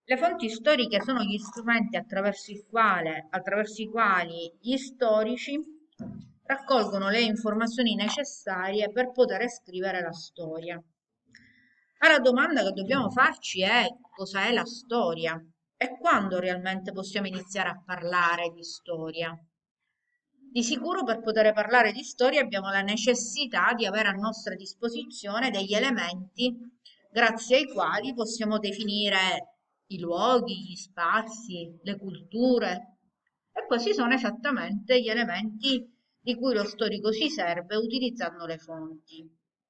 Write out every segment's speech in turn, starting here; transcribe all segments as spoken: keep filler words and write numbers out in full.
Le fonti storiche sono gli strumenti attraverso il quale- attraverso i quali gli storici raccolgono le informazioni necessarie per poter scrivere la storia. Ma la domanda che dobbiamo farci è: cosa è la storia? E quando realmente possiamo iniziare a parlare di storia? Di sicuro per poter parlare di storia abbiamo la necessità di avere a nostra disposizione degli elementi grazie ai quali possiamo definire i luoghi, gli spazi, le culture. E questi sono esattamente gli elementi di cui lo storico si serve utilizzando le fonti.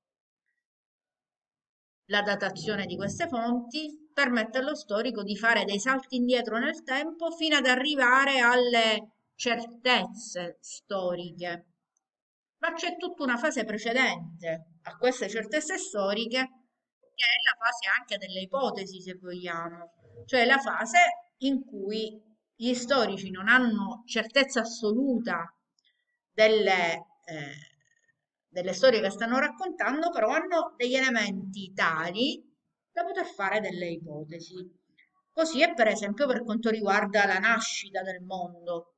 La datazione di queste fonti permette allo storico di fare dei salti indietro nel tempo fino ad arrivare alle certezze storiche. Ma c'è tutta una fase precedente a queste certezze storiche, che è la fase anche delle ipotesi, se vogliamo, cioè la fase in cui gli storici non hanno certezza assoluta delle, eh, delle storie che stanno raccontando, però hanno degli elementi tali da poter fare delle ipotesi. Così è per esempio per quanto riguarda la nascita del mondo.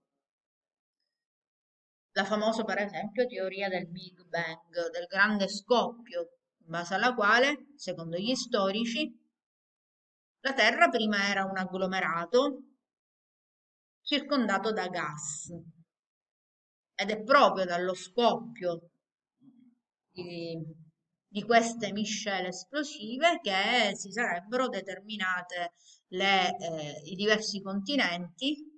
La famosa, per esempio, teoria del Big Bang, del grande scoppio, in base alla quale, secondo gli storici, la Terra prima era un agglomerato circondato da gas ed è proprio dallo scoppio di, di queste miscele esplosive che si sarebbero determinate le, eh, i diversi continenti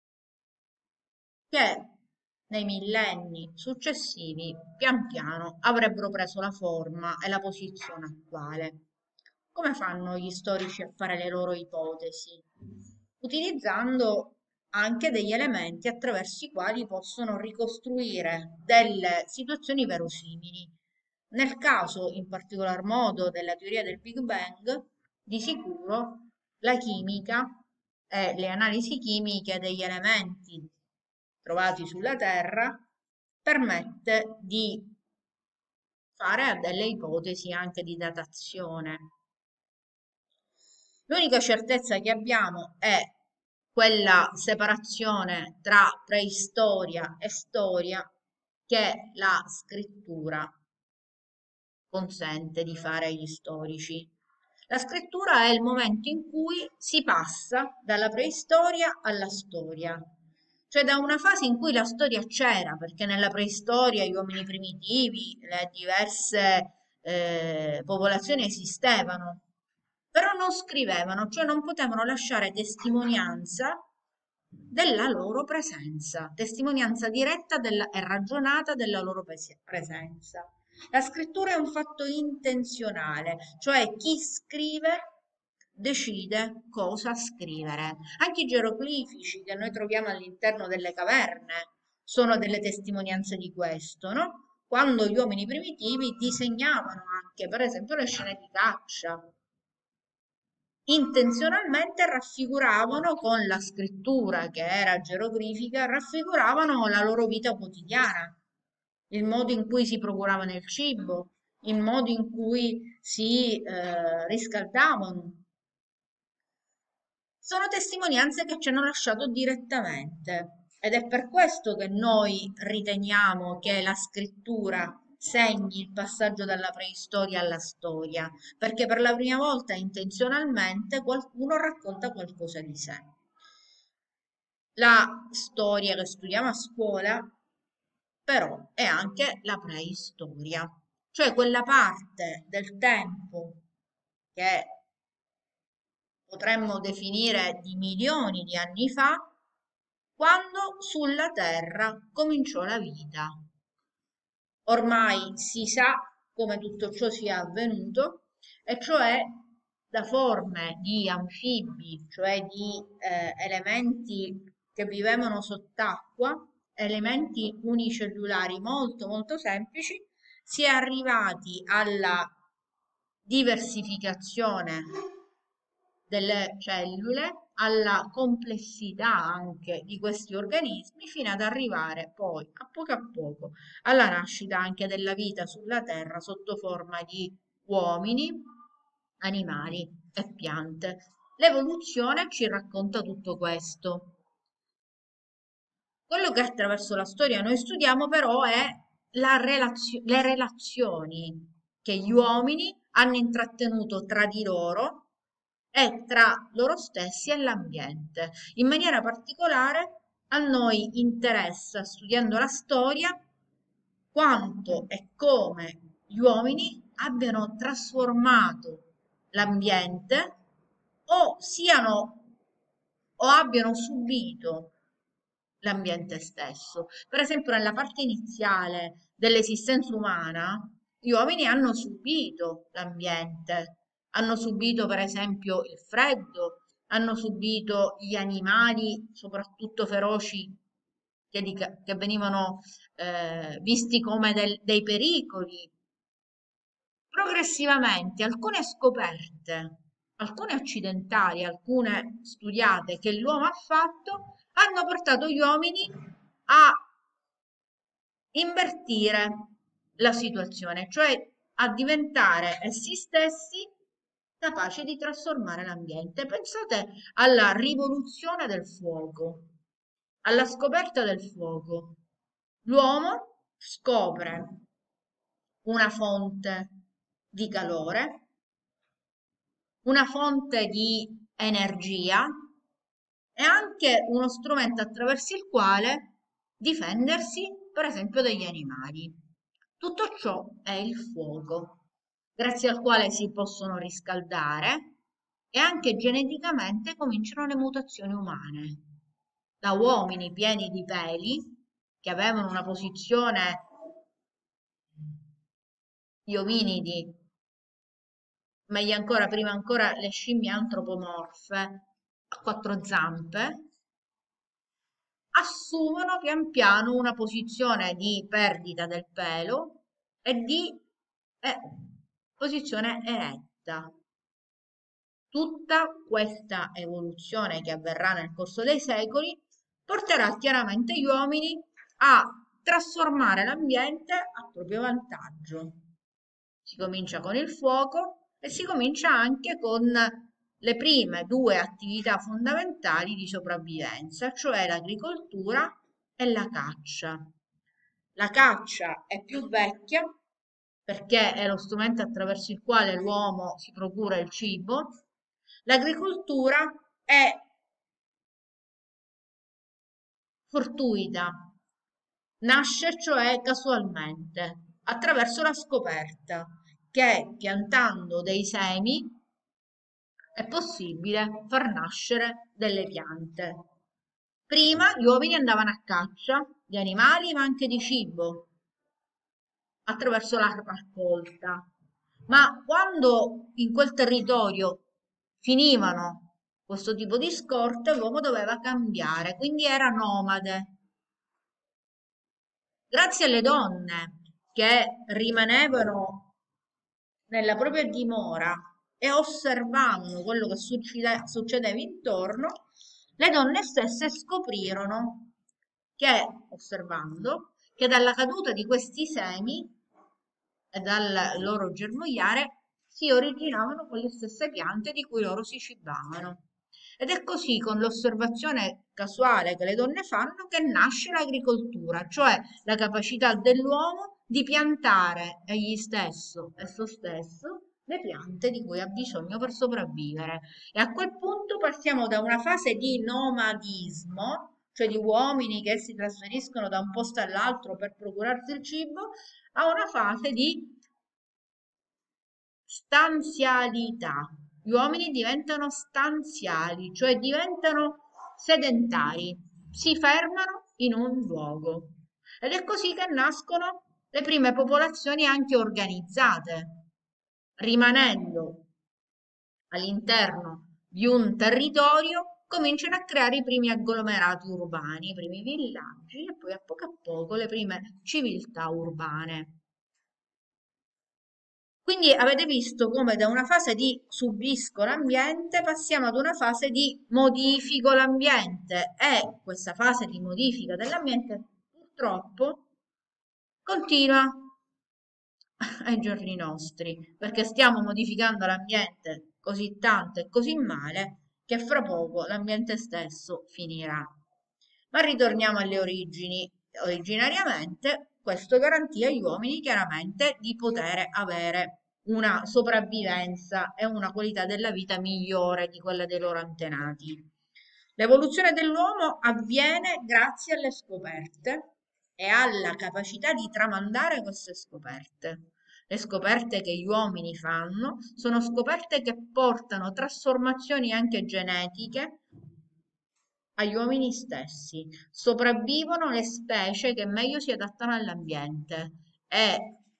che nei millenni successivi, pian piano, avrebbero preso la forma e la posizione attuale. Come fanno gli storici a fare le loro ipotesi? Utilizzando anche degli elementi attraverso i quali possono ricostruire delle situazioni verosimili. Nel caso, in particolar modo, della teoria del Big Bang, di sicuro la chimica e le analisi chimiche degli elementi trovati sulla Terra permette di fare delle ipotesi anche di datazione. L'unica certezza che abbiamo è quella separazione tra preistoria e storia che la scrittura consente di fare agli storici. La scrittura è il momento in cui si passa dalla preistoria alla storia, cioè da una fase in cui la storia c'era, perché nella preistoria gli uomini primitivi, le diverse eh, popolazioni esistevano, però non scrivevano, cioè non potevano lasciare testimonianza della loro presenza, testimonianza diretta della- e ragionata della loro pres- presenza. La scrittura è un fatto intenzionale, cioè chi scrive decide cosa scrivere. Anche i geroglifici che noi troviamo all'interno delle caverne sono delle testimonianze di questo, no? Quando gli uomini primitivi disegnavano anche, per esempio, le scene di caccia, intenzionalmente raffiguravano con la scrittura che era geroglifica, raffiguravano la loro vita quotidiana, il modo in cui si procuravano il cibo, il modo in cui si eh, riscaldavano. Sono testimonianze che ci hanno lasciato direttamente ed è per questo che noi riteniamo che la scrittura segni il passaggio dalla preistoria alla storia, perché per la prima volta intenzionalmente qualcuno racconta qualcosa di sé. La storia che studiamo a scuola, però, è anche la preistoria, cioè quella parte del tempo che potremmo definire di milioni di anni fa, quando sulla Terra cominciò la vita. Ormai si sa come tutto ciò sia avvenuto, e cioè da forme di anfibi, cioè di eh, elementi che vivevano sott'acqua, elementi unicellulari molto molto semplici, si è arrivati alla diversificazione delle cellule, alla complessità anche di questi organismi, fino ad arrivare poi a poco a poco alla nascita anche della vita sulla Terra sotto forma di uomini, animali e piante. L'evoluzione ci racconta tutto questo. Quello che attraverso la storia noi studiamo però è la relazio- le relazioni che gli uomini hanno intrattenuto tra di loro e tra loro stessi e l'ambiente. In maniera particolare a noi interessa, studiando la storia, quanto e come gli uomini abbiano trasformato l'ambiente o siano o abbiano subito l'ambiente stesso. Per esempio, nella parte iniziale dell'esistenza umana, gli uomini hanno subito l'ambiente, hanno subito per esempio il freddo, hanno subito gli animali, soprattutto feroci, che, di- che venivano eh, visti come del- dei pericoli. Progressivamente alcune scoperte, alcune accidentali, alcune studiate che l'uomo ha fatto, hanno portato gli uomini a invertire la situazione, cioè a diventare essi stessi capaci di trasformare l'ambiente. Pensate alla rivoluzione del fuoco, alla scoperta del fuoco. L'uomo scopre una fonte di calore, una fonte di energia e anche uno strumento attraverso il quale difendersi, per esempio, dagli animali. Tutto ciò è il fuoco, grazie al quale si possono riscaldare e anche geneticamente cominciano le mutazioni umane. Da uomini pieni di peli, che avevano una posizione di ominidi, meglio ancora, prima ancora le scimmie antropomorfe a quattro zampe, assumono pian piano una posizione di perdita del pelo e di eh, posizione eretta. Tutta questa evoluzione che avverrà nel corso dei secoli porterà chiaramente gli uomini a trasformare l'ambiente a proprio vantaggio. Si comincia con il fuoco e si comincia anche con le prime due attività fondamentali di sopravvivenza, cioè l'agricoltura e la caccia. La caccia è più vecchia perché è lo strumento attraverso il quale l'uomo si procura il cibo. L'agricoltura è fortuita, nasce cioè casualmente attraverso la scoperta che piantando dei semi è possibile far nascere delle piante. Prima gli uomini andavano a caccia di animali ma anche di cibo attraverso la raccolta. Ma quando in quel territorio finivano questo tipo di scorte, l'uomo doveva cambiare, quindi era nomade. Grazie alle donne che rimanevano nella propria dimora e osservavano quello che succede- succedeva intorno, le donne stesse scoprirono che, osservando, che dalla caduta di questi semi e dal loro germogliare si originavano quelle stesse piante di cui loro si cibavano. Ed è così, con l'osservazione casuale che le donne fanno, che nasce l'agricoltura, cioè la capacità dell'uomo di piantare egli stesso, esso stesso, le piante di cui ha bisogno per sopravvivere. E a quel punto passiamo da una fase di nomadismo, cioè di uomini che si trasferiscono da un posto all'altro per procurarsi il cibo, a una fase di stanzialità. Gli uomini diventano stanziali, cioè diventano sedentari, si fermano in un luogo. Ed è così che nascono le prime popolazioni anche organizzate, rimanendo all'interno di un territorio, cominciano a creare i primi agglomerati urbani, i primi villaggi e poi a poco a poco le prime civiltà urbane. Quindi avete visto come da una fase di subisco l'ambiente passiamo ad una fase di modifico l'ambiente e questa fase di modifica dell'ambiente purtroppo continua ai giorni nostri perché stiamo modificando l'ambiente così tanto e così male che fra poco l'ambiente stesso finirà. Ma ritorniamo alle origini. Originariamente questo garantì agli uomini chiaramente di poter avere una sopravvivenza e una qualità della vita migliore di quella dei loro antenati. L'evoluzione dell'uomo avviene grazie alle scoperte e alla capacità di tramandare queste scoperte. Le scoperte che gli uomini fanno sono scoperte che portano trasformazioni anche genetiche agli uomini stessi. Sopravvivono le specie che meglio si adattano all'ambiente e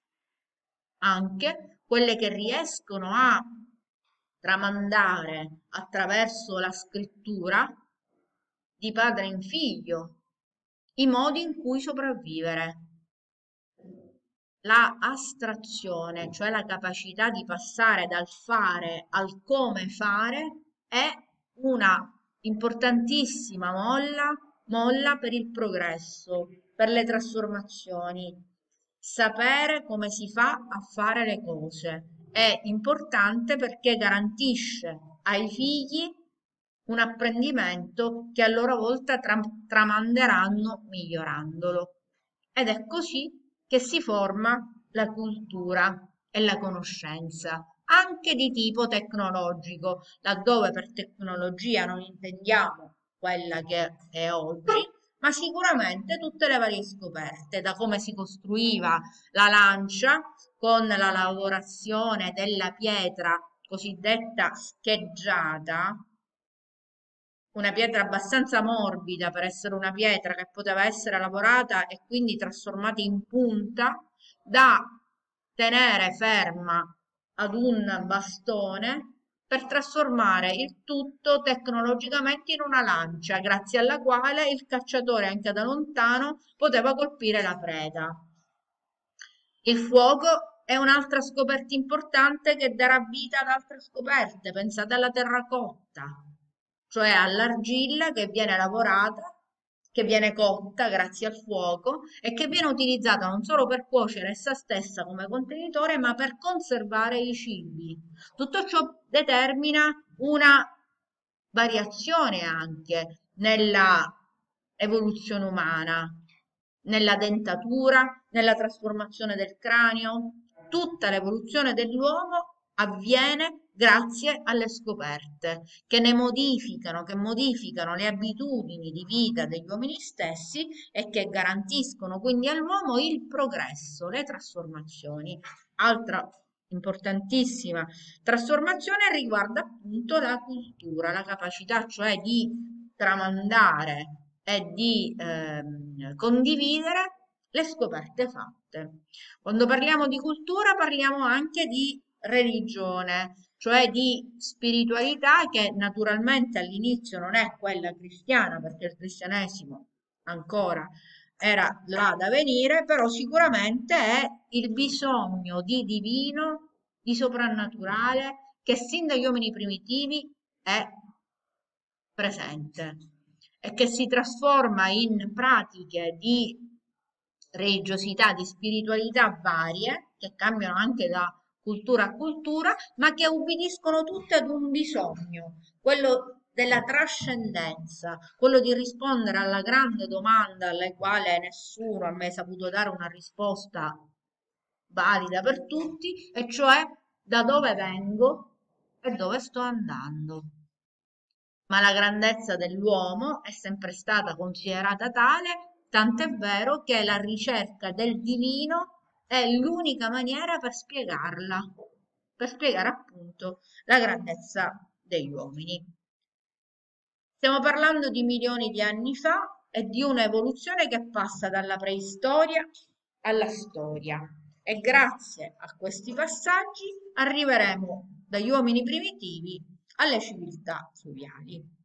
anche quelle che riescono a tramandare attraverso la scrittura di padre in figlio i modi in cui sopravvivere. La astrazione, cioè la capacità di passare dal fare al come fare, è una importantissima molla, molla per il progresso, per le trasformazioni. Sapere come si fa a fare le cose è importante perché garantisce ai figli un apprendimento che a loro volta tra- tramanderanno migliorandolo. Ed è così che si forma la cultura e la conoscenza, anche di tipo tecnologico, laddove per tecnologia non intendiamo quella che è oggi, ma sicuramente tutte le varie scoperte, da come si costruiva la lancia con la lavorazione della pietra cosiddetta scheggiata, una pietra abbastanza morbida per essere una pietra che poteva essere lavorata e quindi trasformata in punta da tenere ferma ad un bastone per trasformare il tutto tecnologicamente in una lancia, grazie alla quale il cacciatore anche da lontano poteva colpire la preda. Il fuoco è un'altra scoperta importante che darà vita ad altre scoperte. Pensate alla terracotta, cioè all'argilla che viene lavorata, che viene cotta grazie al fuoco e che viene utilizzata non solo per cuocere essa stessa come contenitore, ma per conservare i cibi. Tutto ciò determina una variazione anche nella evoluzione umana, nella dentatura, nella trasformazione del cranio. Tutta l'evoluzione dell'uomo avviene grazie alle scoperte che ne modificano, che modificano le abitudini di vita degli uomini stessi e che garantiscono quindi all'uomo il progresso, le trasformazioni. Altra importantissima trasformazione riguarda appunto la cultura, la capacità cioè di tramandare e di ehm, condividere le scoperte fatte. Quando parliamo di cultura parliamo anche di religione, cioè di spiritualità che naturalmente all'inizio non è quella cristiana, perché il cristianesimo ancora era là da venire, però sicuramente è il bisogno di divino, di soprannaturale, che sin dagli uomini primitivi è presente e che si trasforma in pratiche di religiosità, di spiritualità varie, che cambiano anche da cultura a cultura, ma che ubbidiscono tutte ad un bisogno, quello della trascendenza, quello di rispondere alla grande domanda alla quale nessuno ha mai saputo dare una risposta valida per tutti, e cioè da dove vengo e dove sto andando. Ma la grandezza dell'uomo è sempre stata considerata tale, tant'è vero che la ricerca del divino è l'unica maniera per spiegarla, per spiegare appunto la grandezza degli uomini. Stiamo parlando di milioni di anni fa e di un'evoluzione che passa dalla preistoria alla storia. E grazie a questi passaggi arriveremo dagli uomini primitivi alle civiltà fluviali.